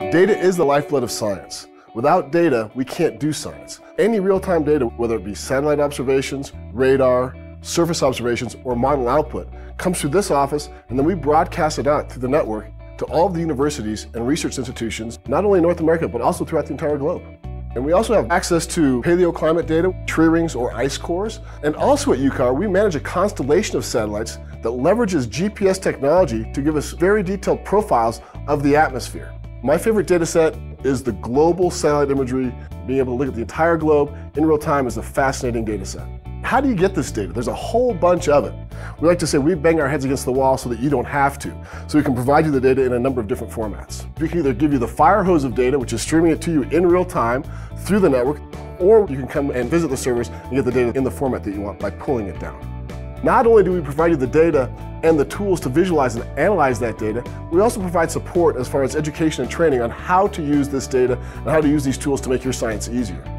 Data is the lifeblood of science. Without data, we can't do science. Any real-time data, whether it be satellite observations, radar, surface observations, or model output, comes through this office, and then we broadcast it out through the network to all of the universities and research institutions, not only in North America, but also throughout the entire globe. And we also have access to paleoclimate data, tree rings or ice cores. And also at UCAR, we manage a constellation of satellites that leverages GPS technology to give us very detailed profiles of the atmosphere. My favorite data set is the global satellite imagery. Being able to look at the entire globe in real time is a fascinating data set. How do you get this data? There's a whole bunch of it. We like to say we bang our heads against the wall so that you don't have to. So we can provide you the data in a number of different formats. We can either give you the fire hose of data, which is streaming it to you in real time through the network, or you can come and visit the servers and get the data in the format that you want by pulling it down. Not only do we provide you the data and the tools to visualize and analyze that data, we also provide support as far as education and training on how to use this data and how to use these tools to make your science easier.